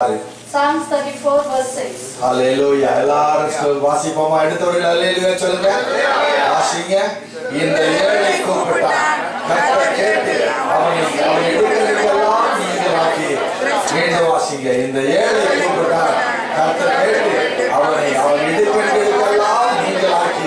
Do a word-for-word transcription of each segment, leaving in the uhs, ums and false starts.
Psalms thirty-four verse six. Hallelujah. எல்லாரும் வாசிப்போமா? எடுத்தவர்கள் ஹalleluya சொல்லுங்க. வாசிங்க. இந்த ஏழை கூப்பிட்டான், கர்த்தர் கேட்டு அவனை அவன் எடுக்கிறதெல்லாம் நீங்களாக்கி. மீண்டும் வாசிங்க. இந்த ஏழை கூப்பிட்டான், கர்த்தர் கேட்டு அவனை அவன் எடுக்கிறதெல்லாம் நீங்களாக்கி.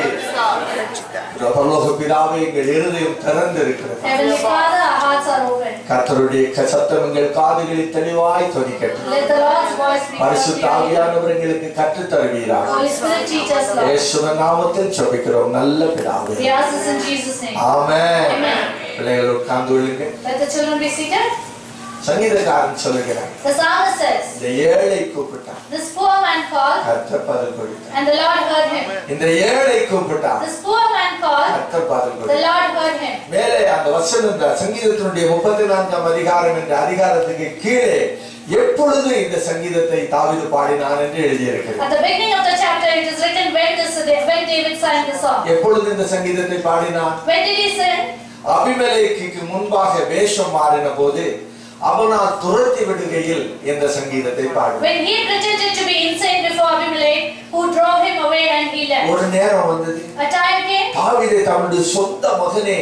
பரலோக பிதாவே, எங்கள் இருதயம் திறந்து இருக்கிறது. Heavenly Father, our hearts are open. கர்த்தருடைய சத்தம் எங்கள் காதுகளில் தெளிவாய் தொனிக்கட்டும். Let the Lord's voice be பரிசுத்த ஆவியானவர் எங்களுக்கு கற்றுத் தருவீராக. Holy Spirit, teach us, Lord. இயேசுவின் நாமத்தில் ஜெபிக்கிறோம் நல்ல பிதாவே. We ask this in Jesus' name. Amen. Amen. பிள்ளைகள் உட்கார்ந்து கொள்ளுங்க. Let the children be seated. சங்கீதக்காரன் சொல்லுகிறார், The psalmist says, இந்த ஏழை கூப்பிட்டான், this poor man called, கர்த்தர் பதில் கொடுத்தார். and the Lord heard him. இந்த ஏழை கூப்பிட்டான், This poor man called, கர்த்தர் பதில் the கொடுத்தார். Lord heard him. மேலே அந்த வசனம் இந்த சங்கீதத்தினுடைய முப்பத்தி நான்காம் அதிகாரம் என்ற அதிகாரத்துக்கு கீழே எப்பொழுது இந்த சங்கீதத்தை தாவீது பாடினான் என்று எழுதியிருக்கிறது. At the beginning of the chapter, it is written when this when David sang the song. எப்பொழுது இந்த சங்கீதத்தை பாடினான்? When did he sing? அபிமெலேக்குக்கு முன்பாக வேஷம் மாறின போது அவனால் துரத்தி விடுகையில் இந்த சங்கீதத்தை பாடினான். When he pretended to be insane before Abimelech, who drove him away and he left. ஒரு நேரம் வந்தது, A time came, தாவீதை தன்னுடைய சொந்த மகனை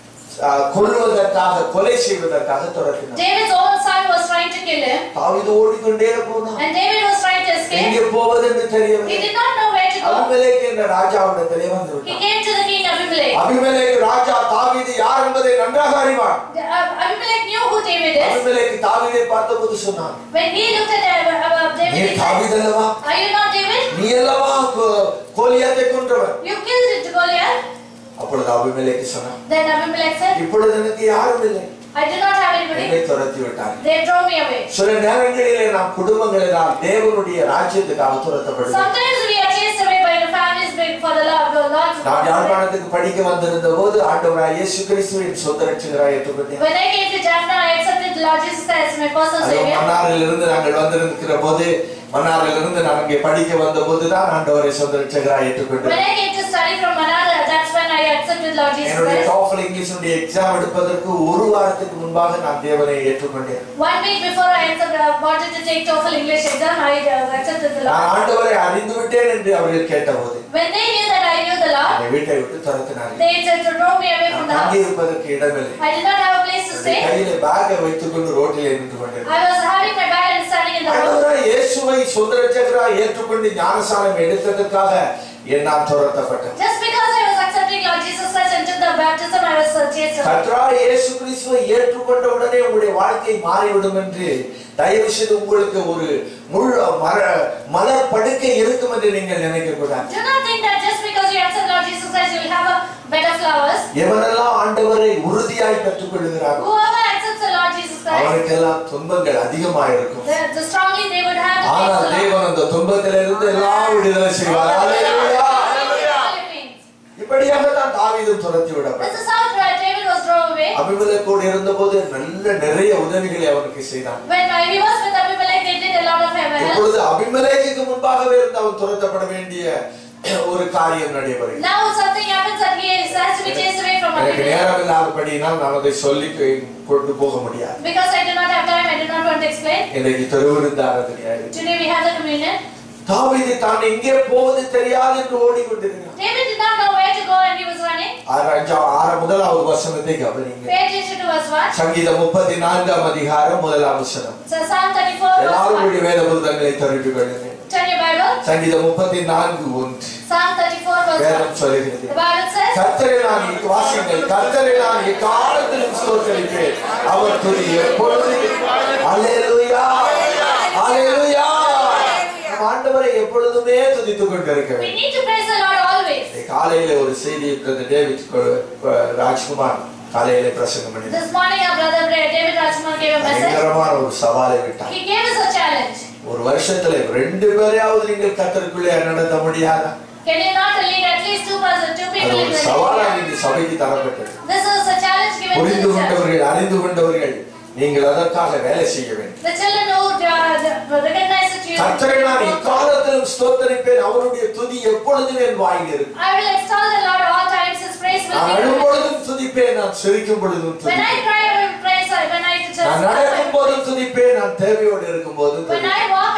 கொல்வதற்காக கொலை செய்வதற்காக துரத்தினான். David's own son was trying to kill him, தாவீது ஓடிக்கொண்டே போனான். and David was trying to escape. எங்கே போவது என்று He தெரியவில்லை. did not know where to go. அபிமெலேக்கு என்ற ராஜாவிடத்திலே வந்து He விட்டான். came to the king Abimelech. அபிமெலேக்கு ராஜா தாவீது யார் என்பதை நன்றாக அறிவான். The- uh, Abimelech knew who David is. அபிமெலேக்கு தாவீதை பார்த்தபோது சொன்னான், When he looked at uh, uh, David, நீ he said, தாவீது அல்லவா? are you not David? நீ அல்லவா கோலியாத்தை கொன்றவன்? You killed it, Goliath. அப்பொழுது அபிமெலேக்கு சொன்னான், Then Abimelech said, இப்பொழுது எனக்கு யாரும் இல்லை, I do not have anybody. என்னை துரத்தி விட்டார். They drove me away. சில நேரங்களிலே நாம் குடும்பங்களினால் தேவனுடைய ராஜ்யத்துக்காக துரத்தப்படுகிறோம். Sometimes we are chased away by the families for the love of the Lord. நான் யாழ்ப்பாணத்துக்கு படிக்க வந்திருந்த போது ஆண்டவராய் இயேசு கிறிஸ்துவின் சொந்த ரட்சகராய் ஏற்றுக்கொண்டேன். When I came to Jaffna, I accepted Lord Jesus Christ as my personal Savior. மன்னாரில் இருந்து நாங்கள் வந்திருக்கிற போது, மன்னாரில் இருந்து நான் இங்கே படிக்க வந்த போதுதான் ஆண்டவரை சொந்த ரட்சகராய் ஏற்றுக்கொண்டேன். When I came to study from Manara, that's when I accepted Lord Jesus என்னுடைய Christ. TOEFL இங்கிலீஷுடைய எக்ஸாம் எடுப்பதற்கு ஒரு வாரத்துக்கு முன்பாக நான் தேவனை ஏற்றுக்கொண்டேன். One week before I accepted, uh, wanted to take TOEFL English exam, I uh, accepted the நான் Lord. ஆண்டவரை அறிந்து விட்டேன் என்று அவர்கள் கேட்டபோது When they knew that I knew the Lord, என்னை வீட்டை விட்டு துரத்தினார்கள். they said to drove me away from the அங்கே house. இருப்பதற்கு இடமில்லை. I did not have a place to stay. கையிலே பேக்கை வைத்துக்கொண்டு ரோட்டிலே நின்று கொண்டேன். I was having my bag and standing in the road. ஆண்டவராய் இயேசுவை சொந்த ரட்சகராய் ஏற்றுக்கொண்டு ஞானஸ்நானம் எடுத்ததற்காக என்னால் துரத்தப்பட்டேன். Just because I was accepting Lord Jesus Christ and took the baptism, I was uh, chased away. கர்த்தராகிய இயேசு கிறிஸ்துவை ஏற்றுக்கொண்ட உடனே உங்களுடைய வாழ்க்கை மாறிவிடும் என்று தயவு செய்து உங்களுக்கு ஒரு முள் மர மலர் படுக்கை இருக்கும் என்று நீங்கள் நினைக்க கூடாது. Do not think that just because you accept Lord Jesus Christ, you will have a bed of flowers. எவரெல்லாம் ஆண்டவரை உறுதியாய் பெற்றுக்கொள்கிறார்கள், Whoever accepts the Lord Jesus Christ, அவருக்கெல்லாம் துன்பங்கள் அதிகமாக இருக்கும். the, the strongly they would have the ஆனால் peace of the தேவன் அந்த துன்பத்திலிருந்து எல்லாம் விடுதலை செய்வார். ஹல்லேலூயா. இப்படியாக தான் தாவீதும் துரத்தி விடப்பட்டான். This is how David was drove away. அபிமெலேக்கோடு இருந்தபோது நல்ல நிறைய உதவிகளை அவனுக்கு செய்தான். When he was with Abimelech, they did a lot of heaven. இப்பொழுது அபிமெலேக்குக்கு முன்பாகவே இருந்து அவன் துரத்தப்பட வேண்டிய ஒரு காரியம் நடைபெறுகிறது. Now something happens that he has to be chased away from எனக்கு Abimelech. நேரம் இல்லாதபடியினால் நான் அதை சொல்லி கொண்டு போக முடியாது. Because I do not have time, I do not want to explain. இன்றைக்கு திருவிருந்து ஆராதனை. Today we have the communion. தாவீது தான் எங்கே போவது தெரியாது என்று ஓடிக்கொண்டிருந்தான். David did not know where to go and he was running. ஆறு முதலாவது வசனத்தை கவனிங்க. Pay attention to verse one. சங்கீதம் முப்பத்தி நான்காம் அதிகாரம் முதலாவது வசனம். So Psalm thirty-four verse எல்லாரும் one. வேத புத்தகங்களை திறந்து கொள்ளுங்கள். Turn your Bible. சங்கீதம் முப்பத்தி நான்கு ஒன்று. Psalm thirty-four verse வேதம் one. சொல்கிறது, The Bible says, கர்த்தரை நான் வாசிங்கள், கர்த்தரை நான் எக்காலத்திலும் ஸ்தோத்திரிப்பேன், அவர் துதி எப்பொழுதும். அல்லேலூயா, அல்லேலூயா. நம் ஆண்டவரை எப்பொழுதுமே துதித்துக் கொண்டிருக்க we வேண்டும். need to praise the Lord always. காலையில ஒரு செய்தி டேவிட் ராஜ்குமார் காலையில பிரசங்கம் பண்ணி This morning our brother David Rajkumar gave a message. பயங்கரமான ஒரு சவாலை விட்டார். He gave us a challenge. ஒரு வருஷத்துல ரெண்டு பேரையாவது நீங்கள் கர்த்தருக்குள்ளே நடத்த முடியாதா? Can you not lead at least two person, two அது people in ஒரு the சவாலாக இந்த சபைக்கு தரப்பட்டது. This is a challenge given to புரிந்து the church. கொண்டவர்கள், அறிந்து கொண்டவர்கள், நீங்கள் அதற்காக வேலை செய்ய வேண்டும். The children who uh, recognize that you கர்த்தரை நான் எக்காலத்திலும் ஸ்தோத்திரிப்பேன், அவருடைய துதி எப்பொழுதும் என் வாயில் இருக்கும். I will extol the Lord all times, his praise will நான் be அழும் with me. பொழுதும் துதிப்பேன், நான் சிரிக்கும் பொழுதும் When I துதிப்பேன். cry, I will praise. When I just நான் நடக்கும் போதும் துதிப்பேன், நான் தேவையோடு இருக்கும் போதும் when I துதிப்பேன். walk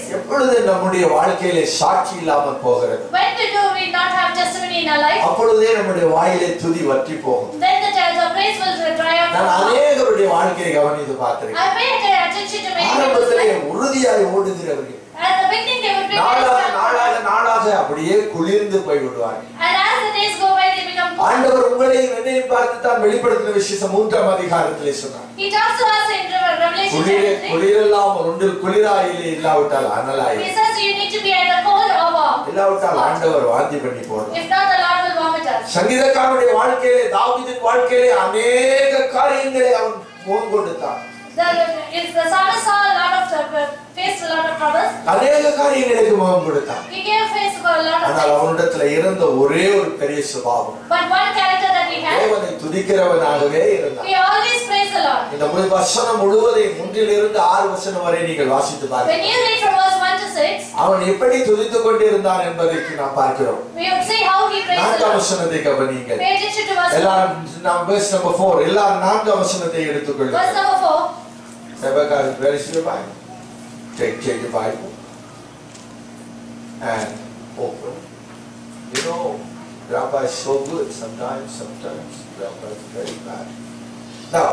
எப்பொழுது நம்முடைய வாழ்க்கையிலே சாட்சி இல்லாமல் போகிறது, When we do we not have testimony in our life, அப்பொழுதே நம்முடைய வாயிலே துதி வற்றி போகும். then the, the praise will dry up. நான் அநேகருடைய வாழ்க்கையை கவனித்து பார்த்திருக்கேன். I paid attention to many people's ஆரம்பத்திலே life. உறுதியாய் ஓடுகிறவர்கள் At the beginning they would be very நாளாக strong. நாளாக நாளாக அப்படியே குளிர்ந்து போய் விடுவார்கள். And as the days go by they become cold. ஆண்டவர் உங்களையும் என்னையும் பார்த்து தான் வெளிப்படுத்தின விசேஷம் மூன்றாம் அதிகாரத்திலே சொன்னார். He talks to us in Revelation குளிர chapter three. குளிரெல்லாம் ஒன்றில் குளிராயிலே இல்லாவிட்டால் அனலாய் He says you need to be either cold or warm. இல்லாவிட்டால் ஆண்டவர் வாந்தி பண்ணி போடும். If not, the Lord will vomit us. சங்கீதக்காரனுடைய வாழ்க்கையிலே தாவீதின் வாழ்க்கையிலே அநேக காரியங்களை அவன் முகம் கொடுத்தான். The, if the psalmist saw a lot of the, faced a lot of troubles. அநேக காரியங்களுக்கு முகம் கொடுத்தான். He gave face for a lot of ஆனால் things. அவனிடத்துல இருந்த ஒரே ஒரு பெரிய சுபாவம், But one character that he had, தேவனை துதிக்கிறவனாகவே இருந்தான். he always praised the Lord. இந்த முழு வசனம் முழுவதையும் மூன்றிலிருந்து ஆறு வசனம் வரை நீங்கள் வாசித்து When பாருங்கள். you read from verse one to six, அவன் எப்படி துதித்துக் கொண்டிருந்தான் என்பதற்கு நாம் பார்க்கிறோம். we would see how he praised the நான்காம் Lord. வசனத்தை கவனியுங்கள். Pay attention to verse எல்லாரும் four. நாம் verse number four எல்லாரும் நான்காம் வசனத்தை எடுத்துக்கொள்ளுங்கள். Verse number four. Rebecca, where is your Bible? Take, take the Bible and open. You know, Grandpa is so good sometimes, sometimes Grandpa is very bad. Now,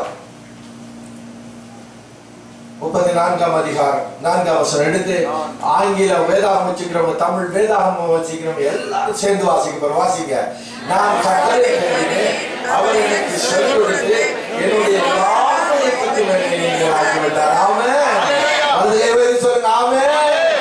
முப்பத்தி நான்காம் அதிகாரம் நான்காம் வசனம் எடுத்து ஆங்கில வேதாகம் வச்சுக்கிறவங்க, தமிழ் வேதாகம் வச்சுக்கிறவங்க எல்லாரும் சேர்ந்து வாசிக்க போறோம். வாசிங்க. நான் கர்த்தரை தேடினேன், அவர் எனக்கு சொல்லிக் கொடுத்து என்னுடைய எல்லாவற்றையும் என்னை நீங்கள் ஆக்கிவிட்டார். ஆமென். அல்லேலூயா சொல்லுங்க. ஆமென்.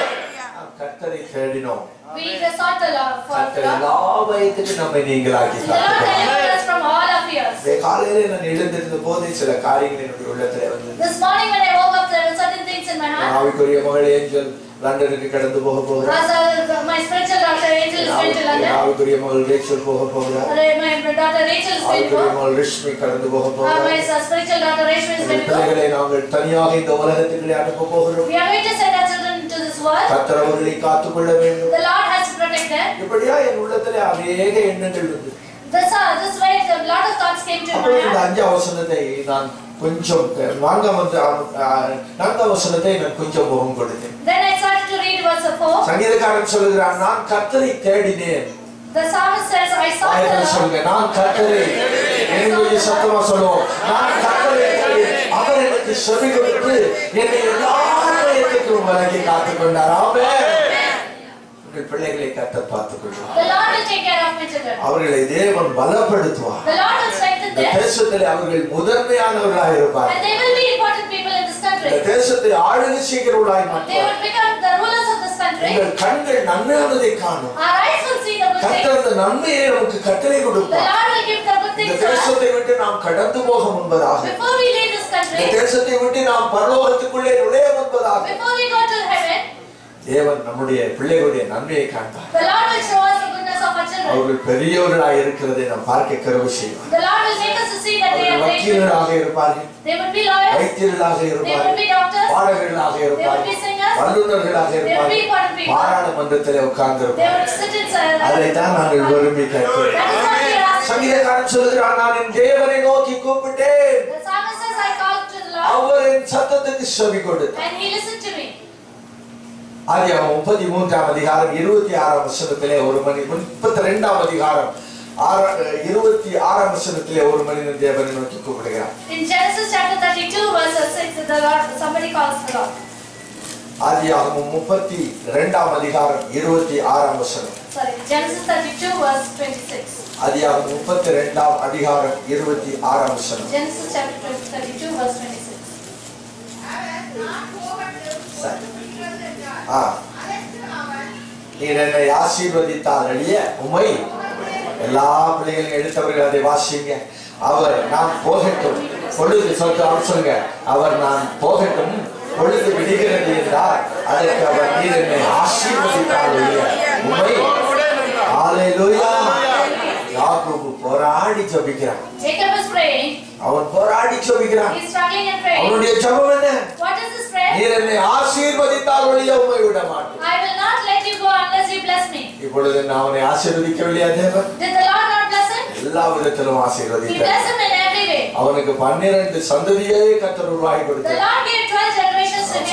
நாம் கர்த்தரை தேடினோம், We sought the Lord for கர்த்தர் God. எல்லா பயத்துக்கும் நம்மை நீங்களாக்கி The Lord தந்தார். delivered us from all our fears. இந்த காலையிலே நான் எழுந்திருந்த போதே சில காரியங்கள் என்னுடைய உள்ளத்திலே வந்தது. This morning when I woke up, there were certain things in my heart. ஆவிக்குரிய மகள் ஏஞ்சல் லண்டனுக்கு கடந்து போக போகிறார். As a, my spiritual daughter Angel is going to London. ஆவிக்குரிய மகள் ரேச்சல் போக போகிறார். My daughter Rachel is going to ஆவிக்குரிய go. மகள் ரிஷ்மி கடந்து போக Uh, போகிறார். my spiritual daughter Rachel is going to go. பிள்ளைகளை நாங்கள் தனியாக இந்த உலகத்துக்குள்ளே அனுப்ப போகிறோம். We are going to send our children to this world. கர்த்தர் அவர்களை காத்துக்கொள்ள வேண்டும். The Lord has to protect them. இப்படியா என் உள்ளத்திலே அநேக எண்ணங்கள் வந்து This, uh, this way, a lot of thoughts came to அப்போ my இந்த heart. அஞ்சாம் வசனத்தை நான் கொஞ்சம் நான்காம் வந்து நான்காம் வசனத்தை நான் கொஞ்சம் முகம் கொடுத்தேன். Then I started to read verse four. சங்கீதக்காரன் சொல்லுகிறான், நான் கர்த்தரை தேடினேன். The psalmist says, I sought the ஆயர்கள் Lord. சொல்லுங்க, நான் கர்த்தரை என்னுடைய சத்தமா சொல்லுவோம், நான் கர்த்தரை தேடி அவர் எனக்கு செவி கொடுத்து என்னை எல்லா பயத்துக்கும் விலக்கி காத்துக் கொண்டார். ஆமென். உங்கள் பிள்ளைகளை கர்த்தர் பார்த்துக் கொள்வார். The Lord will take care of my children. அவர்களை தேவன் பலப்படுத்துவார். The Lord will strengthen இந்த them. தேசத்திலே அவர்கள் முதன்மையானவர்களாக இருப்பார். And they will be important people in this country. இந்த தேசத்தை ஆளுகை செய்கிறவர்களாய் They மாற்றுவார். will become the rulers of this country. உங்கள் கண்கள் நன்மையானதை காணும். Our eyes will see the good things. கர்த்தர் அந்த நன்மையை நமக்கு கட்டளை The கொடுப்பார். Lord will give the good இந்த things to us. தேசத்தை விட்டு நாம் கடந்து போக முன்பதாக, Before we leave this இந்த country, தேசத்தை விட்டு நாம் பரலோகத்துக்குள்ளே நுழைய முன்பதாக before we go to heaven, தேவன் நம்முடைய பிள்ளைகளுடைய நன்மையை காண்பார். the Lord will show us the goodness of our children. அவர்கள் பெரியவர்களாக இருக்கிறதை நாம் பார்க்க கருவு செய்வார். The Lord will make us to see that they அவர்கள் are great people. வக்கீலராக இருப்பார்கள், They will be lawyers. வைத்தியர்களாக They will இருப்பார்கள், be doctors. பாடகர்களாக இருப்பார்கள், வல்லுநர்களாக இருப்பார்கள், பாராளுமன்றத்தில் உட்கார்ந்து They இருப்பார்கள். will sit inside. அதைத்தான் நாங்கள் விரும்பி கேட்கிறோம். That is what we are asking. சங்கீதக்காரன் சொல்கிறான், நான் என் தேவனை நோக்கி கூப்பிட்டேன், The psalmist says, I called to the Lord, அவர் என் சத்தத்துக்கு செவி கொடுத்தார். and He listened to me. ஆதியாகமம் முப்பத்தி மூன்றாம் அதிகாரம் இருபத்தி ஆறாம் வசனத்திலே ஒரு மணி முப்பத்தி ரெண்டாம் அதிகாரம் இருபத்தி ஆறாம் வசனத்திலே ஒரு மனிதன் தேவனை நோக்கி கூப்பிடுகிறார். In Genesis chapter thirty-two verse six, the Lord, somebody calls the Lord. ஆதியாகமம் முப்பத்தி ரெண்டாம் அதிகாரம் இருபத்தி ஆறாம் வசனம். Sorry, Genesis thirty-two verse twenty-six. ஆதியாகமம் முப்பத்தி ரெண்டாம் அதிகாரம் இருபத்தி ஆறாம் வசனம். Genesis chapter thirty-two verse twenty-six. ஆ, நீர் என்னை ஆசீர்வதித்தால் அழிய உம்மை எல்லா பிள்ளைகளையும் எடுத்தவர்கள் அதை வாசிங்க. அவர் நான் போகட்டும் பொழுது சொல்ல அவர் சொல்லுங்க, அவர் நான் போகட்டும் பொழுது விடுகிறது என்றார், அதற்கு அவர் நீர் என்னை ஆசீர்வதித்தால் அழிய உம்மை. ஹல்லேலூயா. யாக்கோபு போராடி ஜெபிக்கிறான். Jacob is praying. அவன் போராடி ஜெபிக்கிறான். He is struggling and praying. அவனுடைய ஜெபம் என்ன? What is this prayer? நீர் என்னை ஆசீர்வதித்தால் ஒழிய உம்மை விட மாட்டேன். I will not let you go unless you bless me. இப்பொழுது நான் அவனை ஆசீர்வதிக்கவில்லையா தேவன்? Did the Lord not bless him? எல்லா விதத்திலும் He ஆசீர்வதித்தார். blessed him in every way. அவனுக்கு பன்னிரண்டு சந்ததியே கர்த்தர் உருவாக்கி The கொடுத்தார். Lord gave twelve generations to him.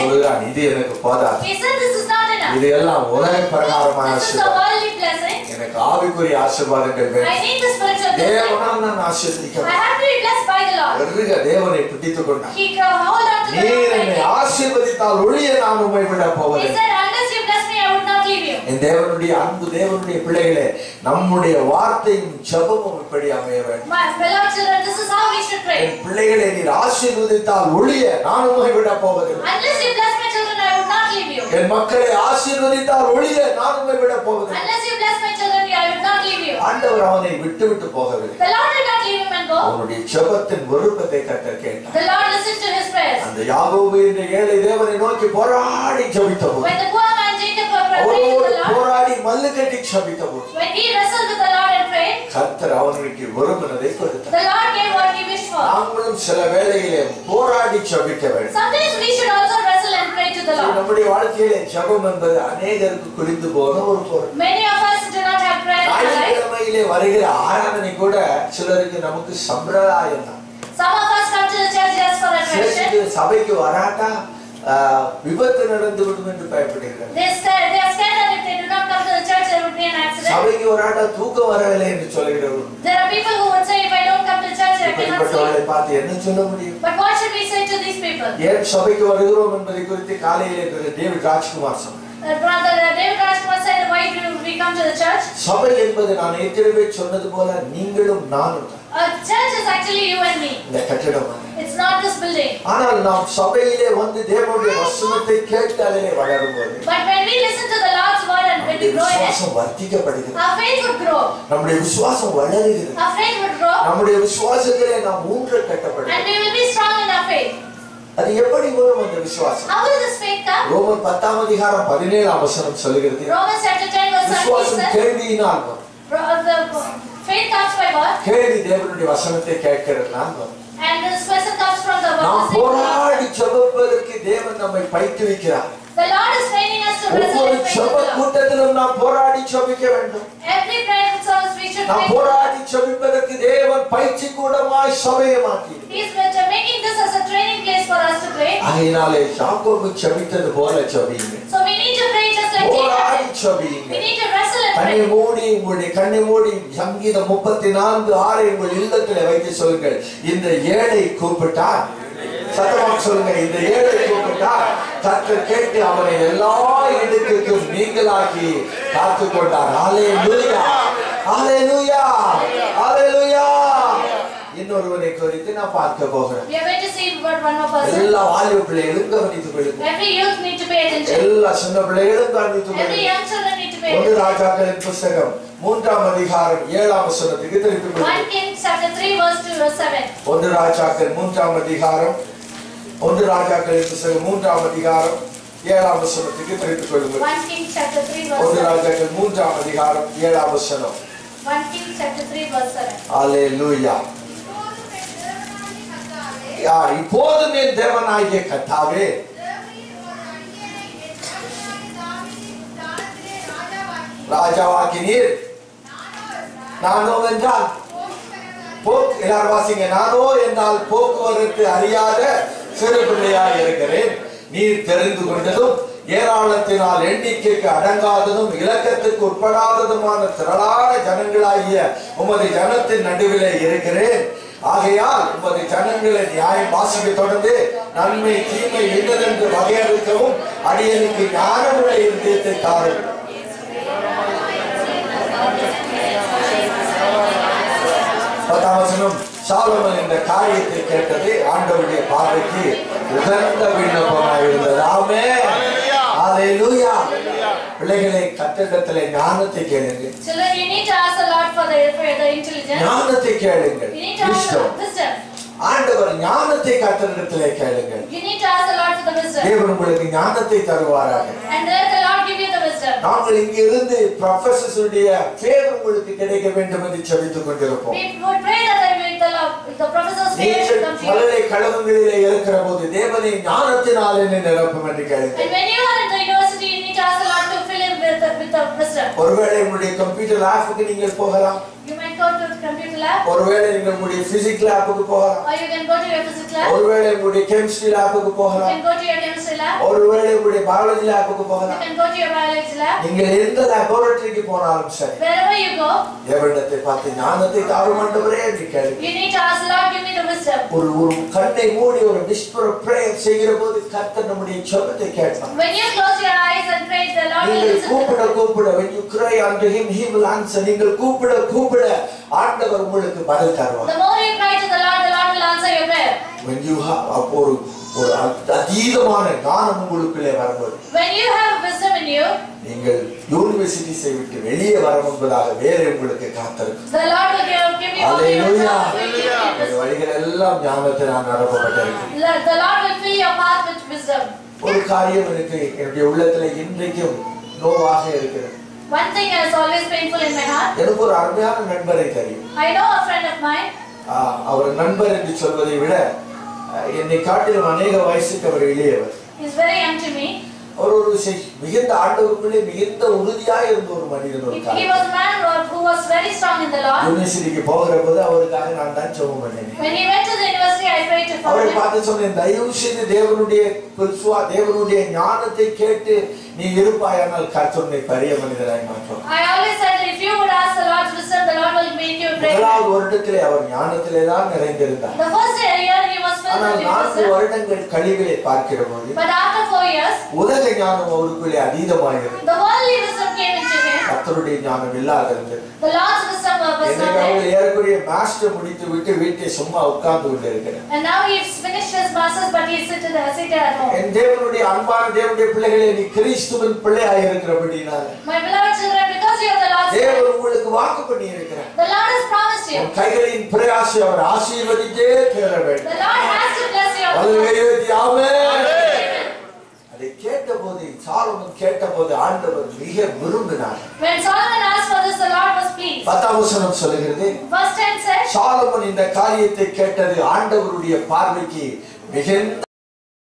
சொல்லுகிறான் இது எனக்கு போதாது. He said this is not enough. இது எல்லாம் உலக பிரகாரமான This is a ஆசீர்வாதம். worldly blessing. எனக்கு ஆவிக்குரிய ஆசீர்வாதங்கள் I வேண்டும். need the spiritual blessing. தேவனால் நான் ஆசீர்வதிக்கப்பட்டேன். I have to be blessed by the Lord. எருக தேவனை பிடித்துக் கொண்டான். He hold on to the நீர் Lord. என்னை ஆசீர்வதித்தால் ஒழிய நான் உம்மை விட He போவதில்லை. said, unless you bless me, I would not leave you. என் தேவனுடைய அன்பு தேவனுடைய பிள்ளைகளே, நம்முடைய வார்த்தையும் ஜெபமும் இப்படி அமைய வேண்டும். My beloved children, this is how we should pray. என் பிள்ளைகளை நீர் ஆசீர்வதித்தால் ஒழிய நான் உம்மை விட போவதில்லை. Unless you bless my children, I would not leave you. என் மக்களை ஆசீர்வதித்தால் ஒழிய நான் உம்மை விட போவதில்லை. Unless you bless my children, I would not leave you. ஆண்டவர் அவனை விட்டு விட்டு போகவில்லை. The Lord did not leave him and go. அவனுடைய ஜெபத்தின் விருப்பத்தை கர்த்தர் கேட்டார். The Lord listened to his prayers. அந்த யாக்கோபு என்ற ஏழை தேவனை நோக்கி போராடி ஜெபித்தபோது, When the poor man Jacob prayed to அவரோடு the Lord, போராடி மல்லு கட்டி ஜெபித்தபோது, when he wrestled with the Lord and prayed, கர்த்தர் அவனுக்கு விரும்பினதை கொடுத்தார். the Lord gave what he wished for. நாங்களும் சில வேளையிலே போராடி ஜெபிக்க வேண்டும். Sometimes we should also wrestle and pray to the Lord. நம்முடைய வாழ்க்கையிலே ஜெபம் என்பது அநேகருக்கு குளிந்து போன ஒரு பொருள். Many of us do not have prayer in our life. ஞாயிற்றுக்கிழமையிலே வருகிற ஆராதனை கூட சிலருக்கு நமக்கு சம்பிரதாயம் தான். Some of us come to the church just for attraction. சிலருக்கு சபைக்கு வராட்டா விபத்து நடந்து விடும் என்று பயப்படுகிறார். They scared, they are scared that if they do not come to the church, there would be an accident. சபைக்கு வராட்டா தூக்கம் வரவில்லை என்று சொல்கிறவர். There are people who would say, if I don't come to church, I cannot இப்படிப்பட்டவர்களை sleep. பார்த்து என்ன சொல்ல முடியும்? But what should we say to these people? ஏன் சபைக்கு வருகிறோம் என்பதை குறித்து காலையிலே டேவிட் ராஜ்குமார் சொன்னார். Uh, brother uh, David Rajkumar said, why do we come to the church? சபை என்பது நான் ஏற்கனவே சொன்னது போல நீங்களும் நானும் தான். A church is actually you and me. இந்த கட்டிடம். It's not this building. ஆனால் நாம் சபையிலே வந்து தேவனுடைய வசனத்தை கேட்டு அதிலே வளரும்போது, But when we listen to the Lord's word and when we grow in it, விசுவாசம் வர்த்திக்கப்படுகிறது. our faith would grow. நம்முடைய விசுவாசம் வளருகிறது. Our faith would grow. நம்முடைய விசுவாசத்திலே நாம் ஊன்ற கட்டப்படுகிறோம். And we will be strong in our faith. அது எப்படி வரும் அந்த விசுவாசம்? How will this faith come? ரோமர் பத்தாம் அதிகாரம் பதினேழாம் வசனம் சொல்கிறது, Romans chapter ten verse விசுவாசம் seventeen says, கேள்வியினால் வரும். the faith comes by what? கேள்வி தேவனுடைய வசனத்தை கேட்கிறதுனால் வரும். And this person comes from the நாம் word. போராடி ஜெபிப்பதற்கு தேவன் நம்மை பயிற்றுவிக்கிறார். The Lord is training us to wrestle ஒவ்வொரு and pray to ஜெப the Lord. கூட்டத்திலும் நாம் போராடி ஜெபிக்க வேண்டும். Every prayer service we should நாம் pray. போராடி ஜெபிப்பதற்கு தேவன் பயிற்சி கூடமாய் சபையை மாற்றினார். He is making this as a training place for us to pray. அதனாலே யாக்கோபு ஜெபித்தது போல ஜெபியுங்க. So we need to pray just like போராடி Jacob. ஜெபியுங்க. We need to wrestle and கண்ணை pray. மூடி உங்களுடைய கண்ணை மூடி சங்கீதம் முப்பத்தி நான்கு ஆறை உங்கள் இல்லத்திலே வைத்து சொல்லுங்கள், இந்த ஏழை கூப்பிட்டார். சத்தமாக சொல்லுங்க, இந்த ஏழை கூப்பிட்டார். கர்த்தர் கேட்டு அவனை எல்லா இடத்திற்கும் நீங்களாக்கி காத்துக் கொண்டார். ஹல்லேலூயா, ஹல்லேலூயா, ஹல்லேலூயா. இன்னொருவனை குறித்து நான் பார்க்க போகிறேன். We are going to see what one more person. எல்லா வாலிப பிள்ளைகளும் கவனித்துக் கொள்ளுங்கள். Every youth need to pay attention. எல்லா சின்ன பிள்ளைகளும் கவனித்துக் Every கொள்ளுங்கள். young children need to pay ஒன்று attention. ராஜாக்களின் புத்தகம் மூன்றாம் அதிகாரம் ஏழாம் வசனத்துக்கு திருப்பிக் First கொள்ளுங்கள். Kings chapter three verse two verse seven. ஒன்று ராஜாக்கள் மூன்றாம் அதிகாரம் ஒன்று ராஜாக்களின் புத்தகம் மூன்றாம் அதிகாரம் ஏழாம் வசனத்துக்கு திருப்பிக் கொள்ளுங்கள். First Kings chapter three verse ஒன்று seven. ராஜாக்கள் மூன்றாம் அதிகாரம் ஏழாம் வசனம். First Kings chapter three verse seven. ஹல்லேலூயா. யா, இப்போதும் என் தேவனாகிய கர்த்தாவே, ராஜாவாக்கினீர். நானோ என்றால் போக்கு, எல்லாரும் வாசிங்க, நானோ என்றால் போக்குவரத்து அறியாத சிறு பிள்ளையாய் இருக்கிறேன். நீர் தெரிந்து கொண்டதும் ஏராளத்தினால் எண்ணிக்கைக்கு அடங்காததும் இலக்கத்துக்கு உட்படாததுமான திரளான ஜனங்களாகிய உமது ஜனத்தின் நடுவிலே இருக்கிறேன். ஆகையால் உமது ஜனங்களை நியாயம் வாசிக்க தொடர்ந்து நன்மை தீமை என்னதென்று வகையறுக்கவும் அடியனுக்கு ஞானமுள்ள இருதயத்தை தாரும். பத்தாம் வசனம், சாலமன் இந்த காரியத்தை கேட்டது ஆண்டவருடைய பார்வைக்கு உகந்த விண்ணப்பமாக இருந்தது. ஆமென், ஹல்லேலூயா. பிள்ளைகளை கர்த்தரிடத்திலே ஞானத்தை கேளுங்கள். Children, you need to ask the Lord for the for the intelligence. ஞானத்தை கேளுங்கள். You need to ask for wisdom. ஆண்டவர் ஞானத்தை கர்த்தரிடத்திலே கேளுங்கள். You need to ask the Lord for the wisdom. தேவன் உங்களுக்கு ஞானத்தை தருவாராக. And let the Lord give you the wisdom. நாங்கள் இங்கே இருந்து ப்ரொஃபசர்ஸ் உடைய ஃபேவர் உங்களுக்கு கிடைக்க வேண்டும் என்று ஜெபித்துக் கொண்டிருப்போம். We would pray that the the professor's favor should come to you. பல்கலைக்கழகங்களிலே இருக்கிற போது தேவனை ஞானத்தினால் என்னை நிரப்பும் என்று கேளுங்கள். And when you are in the university, you need to ask the Lord to fill in with the, with the wisdom. ஒருவேளை உங்களுடைய கம்ப்யூட்டர் லேபுக்கு நீங்கள் போகலாம். You might go to computer lab. ஒருவேளை நீங்க உங்களுடைய physics லேபுக்கு போகலாம். Or you can go to your physics lab. ஒருவேளை உங்களுடைய chemistry லேபுக்கு You போகலாம். can go to your chemistry lab. ஒருவேளை உங்களுடைய biology லேபுக்கு You போகலாம். can go to your biology lab. நீங்க எந்த laboratoryக்கு போனாலும் சரி. Wherever you go, தேவனிடத்தை பார்த்து ஞானத்தை தாரும் ஆண்டவரே என்று கேளுங்க. you need to ask the Lord, give me the wisdom. ஒரு ஒரு கண்ணை மூடி ஒரு whisper of prayer செய்கிற போது கர்த்தர் நம்முடைய ஜெபத்தை கேட்பார். When you close your eyes and pray, the Lord will நீங்கள் listen. கூப்பிட கூப்பிட when you cry unto him he will answer. நீங்கள் கூப்பிட கூப்பிட ஆண்டவர் உங்களுக்கு பதில் தருவார். The more you cry to the Lord, the Lord will answer your prayer. when you have அப்போ ஒரு ஒரு அதீதமான ஞானம் உங்களுக்குள்ளே வரும்போது When you have wisdom in you, நீங்கள் யூனிவர்சிட்டியை விட்டு வெளியே வர முன்பதாக வேற உங்களுக்கு காத்திருக்கும். the Lord will give, give you all your wisdom. இந்த வழிகள் எல்லாம் ஞானத்தினால் நிரப்பப்பட்டிருக்கு. The Lord will fill your path with wisdom. ஒரு காரியம் எனக்கு என்னுடைய உள்ளத்துல இன்றைக்கும் நோவாக இருக்கிறது. One thing is always painful in my heart. எனக்கு ஒரு அருமையான நண்பரை தெரியும். I know a friend of mine. அவர் நண்பர் என்று சொல்வதை விட என்னை காட்டிலும் அநேக வயசுக்கு அவர் இளையவர். He is very young to me. அவர் ஒரு மிகுந்த ஆண்டவருக்குள்ளே மிகுந்த உறுதியாக இருந்த ஒரு மனிதன் ஒரு காலம். He was a man who was very strong in the Lord. யூனிவர்சிட்டிக்கு போகிற போது அவருக்காக நான் தான் ஜெபம் பண்ணேன். When he went to the university, I prayed to அவரை him. பார்த்து சொன்னேன், தயவு செய்து தேவனுடைய புல்சுவா தேவனுடைய ஞானத்தை கேட்டு நீ இருப்பாயானால் கர்த்தர் உன்னை பெரிய மனிதராய் மாற்றுவார். I always said that if you would ask the Lord's wisdom, the Lord will make you great. முதலாவது வருடத்திலே அவர் ஞானத்திலே தான் நிறைந்திருந்தார். The first year he was filled ஆனால் with நான்கு wisdom. வருடங்கள் கழிவிலே பார்க்கிற போது But after four years, உலக ஞானம் அவருக்குள்ளே அதீதமாகிறது. the worldly wisdom came into him. கர்த்தருடைய ஞானம் இல்லாதிருந்தது. The Lord's wisdom was not என்னைக்கு அவர் there. ஏறக்குறைய மாஸ்டர் முடித்து விட்டு வீட்டை சும்மா உட்கார்ந்து கொண்டு இருக்கிறார். And now he's finished his masters, but he's seated seated at home. என் தேவனுடைய அன்பான தேவனுடைய பிள்ளைகளே, நீ கிறிஸ்துவின் பிள்ளையாய் இருக்கிறபடினால My beloved children, because you are the Lord's தேவன் son, உங்களுக்கு வாக்கு பண்ணி இருக்கிறார். the Lord has promised you. உன் கைகளின் பிரயாசை அவர் ஆசீர்வதித்தே தீர வேண்டும். The Lord has to bless you. Hallelujah, amen. Amen. அதை கேட்டபோது சாலமோன் கேட்டபோது ஆண்டவர் மிக விரும்பினார். When Solomon asked for this, the Lord was pleased. பத்தாம் வசனம் சொல்கிறது, Verse ten says, சாலமோன் இந்த காரியத்தை கேட்டது ஆண்டவருடைய பார்வைக்கு மிகுந்த